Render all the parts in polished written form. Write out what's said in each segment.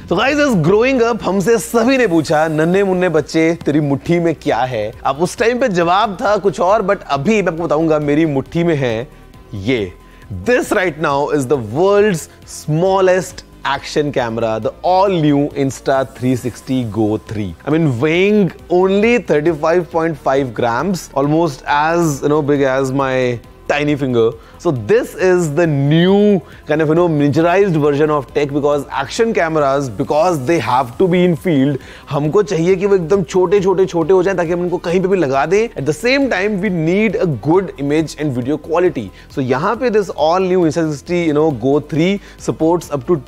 तो गाइस, इस growing up हमसे सभी ने पूछा, नन्हे मुन्ने बच्चे तेरी मुट्ठी में क्या है। अब उस टाइम पे जवाब था कुछ और, बट अभी मैं आपको बताऊंगा मेरी मुट्ठी में है ये। This right now is the world's smallest action camera, the all new Insta360 Go 3. I mean, weighing only 35.5 grams, almost as big as my tiny finger. So this is the new kind of miniaturized version of tech, because action cameras, because they have to be in field, हमको चाहिए कि वो एकदम छोटे हो जाएं ताकि हम उनको कहीं पे भी लगा दें. At the same time we need a good image and video quality. So यहाँ पे this all new Insta360 Go 3 supports up to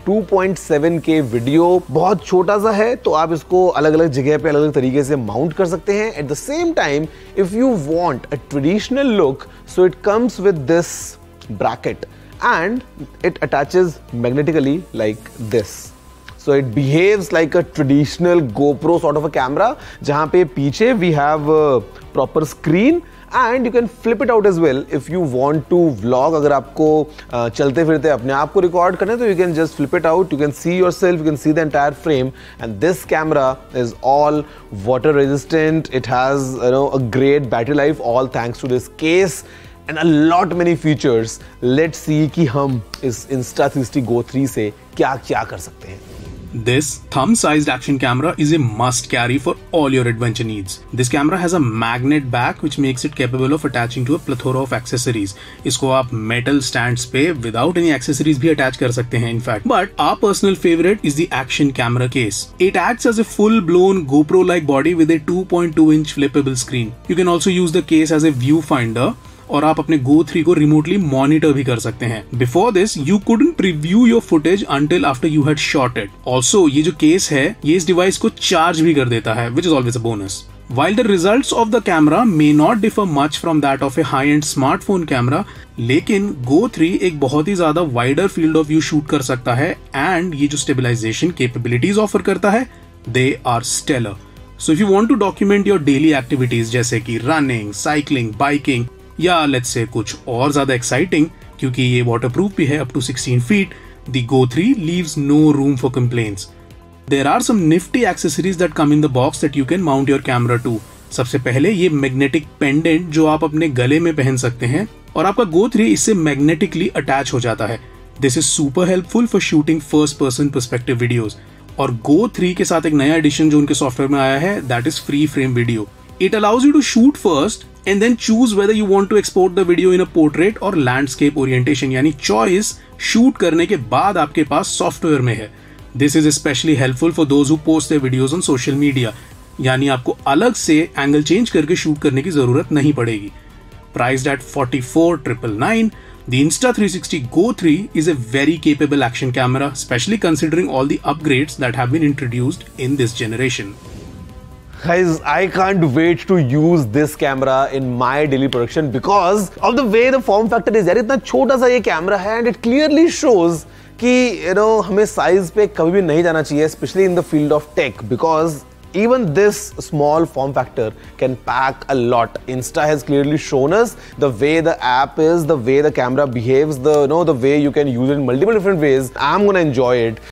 2.7K video. बहुत छोटा सा है तो आप इसको अलग-अलग जगह पे अलग-अलग तरीके से माउंट कर सकते हैं. At the same time, if you want a traditional look, so it comes with this bracket and it attaches magnetically like this. So it behaves like a traditional GoPro sort of a camera, जहाँ पे पीछे we have a proper screen and you can flip it out as well if you want to vlog. अगर आपको चलते फिरते अपने आप को रिकॉर्ड करना है तो you can just flip it out, you can see yourself, you can see the entire frame. And this camera is all water resistant, it has a great battery life, all thanks to this case and a lot many features. Let's see कि हम इस Insta360 Go 3 से क्या कर सकते हैं. This thumb-sized action camera is a must-carry for all your adventure needs. This camera has a magnet back which makes it capable of attaching to a plethora of accessories. इसको आप metal stands पे without any accessories भी attach कर सकते हैं in fact. But our personal favorite is the action camera case. It acts as a full-blown GoPro-like body with a 2.2-inch flippable screen. You can also use the case as a viewfinder. और आप अपने Go 3 को remotely monitor भी कर सकते हैं. Before this you couldn't preview your footage until after you had shot it. Also ये जो केस है ये इस डिवाइस को चार्ज भी कर देता है, which is always a bonus. While the results of the camera may not differ much from that of a high-end smartphone camera, लेकिन Go 3 एक बहुत ही ज्यादा wider field of view shoot कर सकता है and ये जो stabilization capabilities offer करता है, they are stellar. So if you want to document your daily activities जैसे कि running, cycling, biking या लेट्स से कुछ और ज्यादा एक्साइटिंग, क्योंकि ये वाटरप्रूफ भी है up to 16 feet, the Go 3 leaves no room for complaints. There are some nifty accessories that come in the box that you can mount your camera to. सबसे पहले ये मैग्नेटिक पेंडेंट जो आप अपने गले में पहन सकते हैं और आपका Go 3 इससे मैग्नेटिकली अटैच हो जाता है. This is super helpful for shooting first person perspective videos. और Go 3 के साथ एक नया एडिशन जो उनके सॉफ्टवेयर में आया है, that is free frame video. It allows you to shoot first and then choose whether you want to export the video in a portrait or landscape orientation. यानी choice shoot करने के बाद आपके पास सॉफ्टवेयर में है. This is especially helpful for those who post their videos on social media. यानी आपको अलग से एंगल चेंज करके शूट करने की जरूरत नहीं पड़ेगी. Priced at 44,999, the Insta360 Go 3 is a very capable action camera, especially considering all the upgrades that have been introduced in this generation. Guys, I can't wait to use this camera in my daily production because of the way the form factor is. यार इतना छोटा सा ये camera है and it clearly shows कि हमें size पे कभी भी नहीं जाना चाहिए, especially in the field of tech, because even this small form factor can pack a lot. Insta has clearly shown us the way the app is, the way the camera behaves, the way you can use it in multiple different ways. I'm gonna enjoy it.